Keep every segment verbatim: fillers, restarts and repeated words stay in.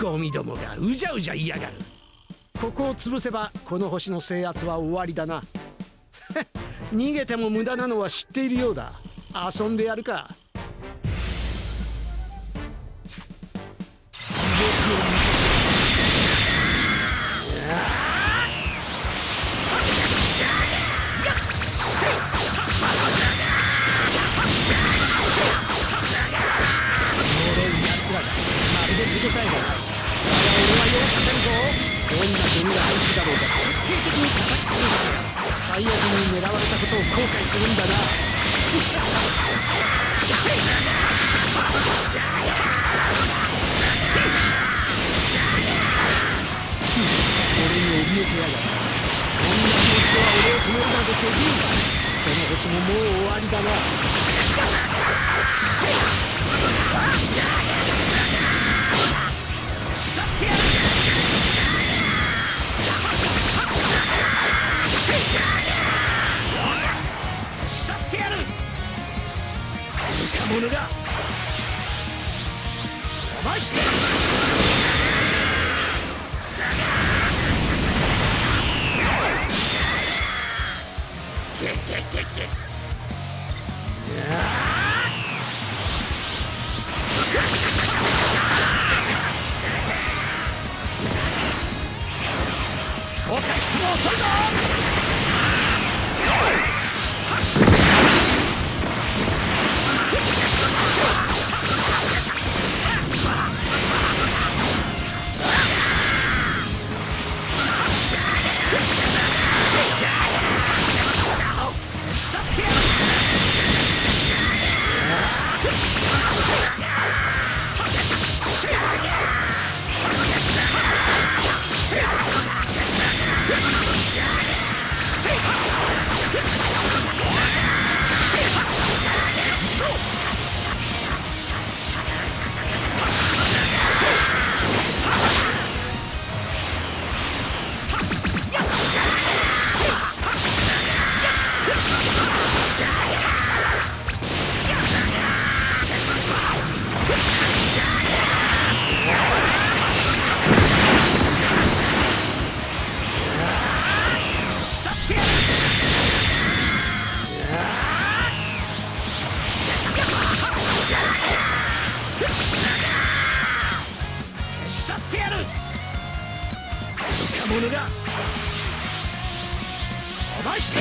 ゴミどもがうじゃうじゃいやがる。ここを潰せばこの星の制圧は終わりだな。逃げても無駄なのは知っているようだ。遊んでやるか。地獄を見せて。まるで手応えがない。だが俺は容赦せんぞ。どんな国が入るだろうが徹底的に叩き潰してやる。最悪に狙われたことを後悔するんだな。俺に怯えてやがる。そんな気持ちでは俺を止めるなどできん。この星ももう終わりだな。者が飛ばして後悔しても遅いぞ。者が飛ばして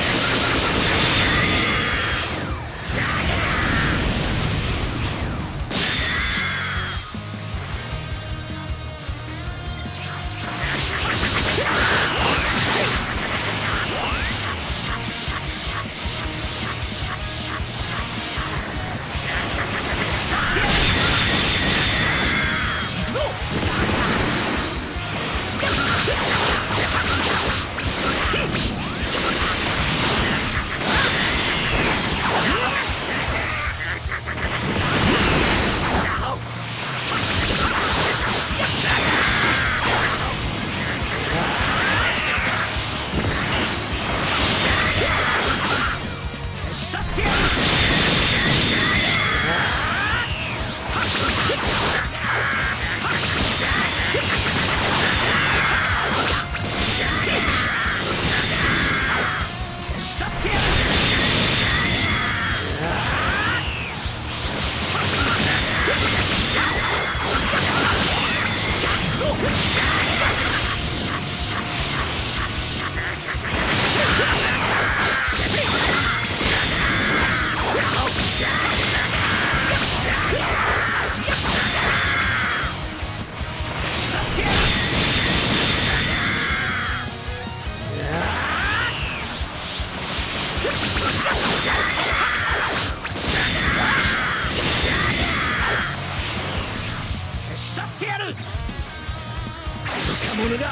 者が飛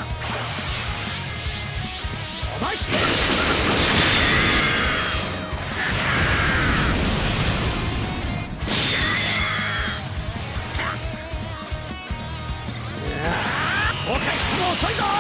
ばして後悔しても遅いぞ。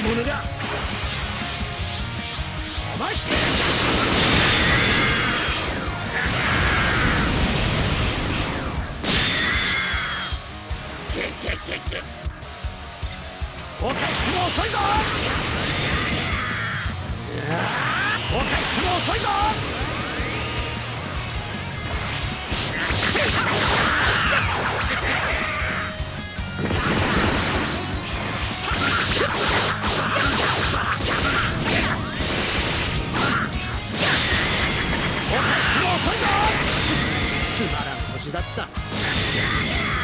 者がかまして崩壊しても遅いぞ。崩壊しても遅いぞ。崩壊しても遅いぞ。つまらん星だった。